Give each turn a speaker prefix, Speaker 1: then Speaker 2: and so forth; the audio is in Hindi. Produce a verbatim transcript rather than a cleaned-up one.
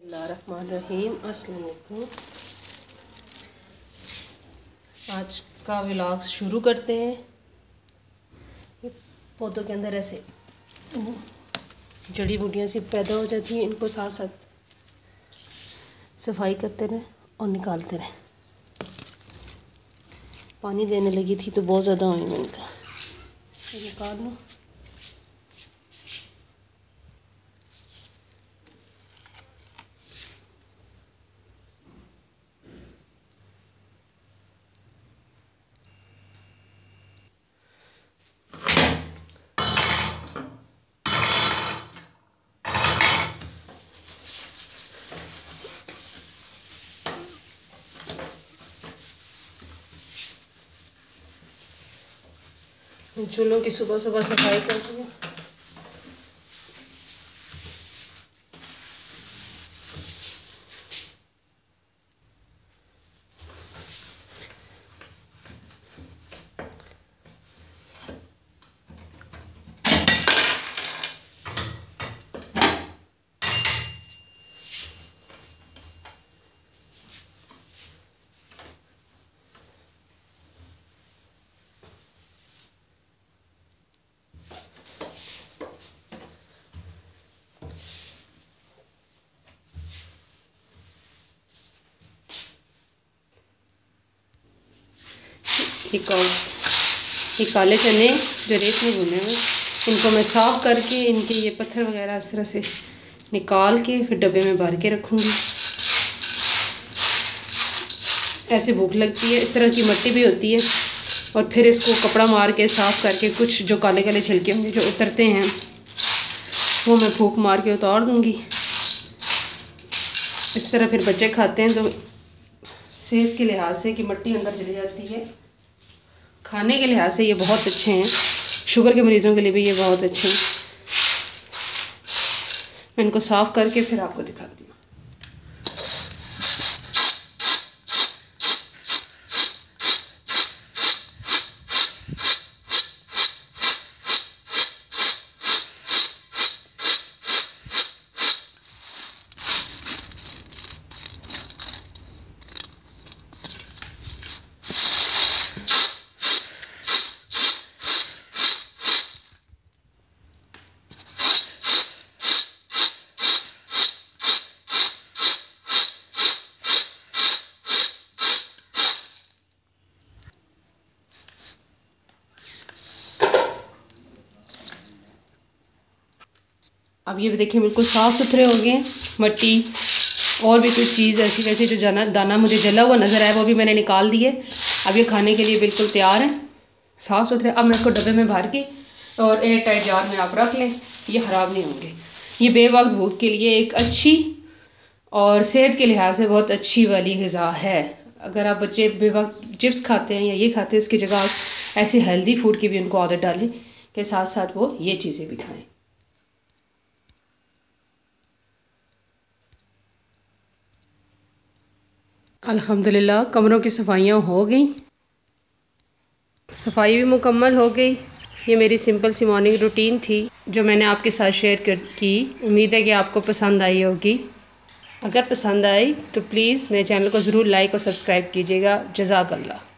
Speaker 1: बिस्मिल्लाहिर्रहमानिर्रहीम। अस्सलाम वालेकुम। आज का व्लॉग शुरू करते हैं। ये पौधों के अंदर ऐसे जड़ी बूटियाँ सी पैदा हो जाती हैं, इनको साथ साथ सफाई करते रहें और निकालते रहें। पानी देने लगी थी तो बहुत ज़्यादा हुई, मैंने कहा निकाल लूँ। चूल्हों की सुबह सुबह सफाई करती हूँ। एक और ये काले चने जो रेत में भुने हुए, इनको मैं साफ़ करके इनके ये पत्थर वगैरह इस तरह से निकाल के फिर डब्बे में भर के रखूँगी। ऐसे भूख लगती है, इस तरह की मिट्टी भी होती है, और फिर इसको कपड़ा मार के साफ़ करके कुछ जो काले काले छिलके होंगे जो उतरते हैं वो मैं फूंक मार के उतार दूँगी। इस तरह फिर बच्चे खाते हैं तो सेहत के लिहाज से कि मिट्टी अंदर चली जाती है, खाने के लिहाज से ये बहुत अच्छे हैं। शुगर के मरीज़ों के लिए भी ये बहुत अच्छे हैं। मैं इनको साफ़ करके फिर आपको दिखाती हूँ। अब ये देखिए बिल्कुल साफ़ सुथरे हो गए। मिट्टी और भी कुछ चीज़ ऐसी वैसी जो जाना दाना मुझे जला हुआ नज़र आया वो भी मैंने निकाल दिए। अब ये खाने के लिए बिल्कुल तैयार हैं, साफ़ सुथरे। अब मैं इसको डब्बे में भर के और एयर टाइट जार में आप रख लें, ये ख़राब नहीं होंगे। ये बेवक्त भूख के लिए एक अच्छी और सेहत के लिहाज से बहुत अच्छी वाली ग़िज़ा है। अगर आप बच्चे बेवक्त चिप्स खाते हैं या ये खाते हैं, उसकी जगह आप ऐसे हेल्दी फूड की भी उनको आदत डालें कि साथ साथ वो ये चीज़ें भी खाएँ। अल्हम्दुलिल्लाह कमरों की सफाइयाँ हो गई, सफाई भी मुकम्मल हो गई। ये मेरी सिंपल सी मॉर्निंग रूटीन थी जो मैंने आपके साथ शेयर कर की। उम्मीद है कि आपको पसंद आई होगी। अगर पसंद आई तो प्लीज़ मेरे चैनल को ज़रूर लाइक और सब्सक्राइब कीजिएगा। जज़ाकल्लाह।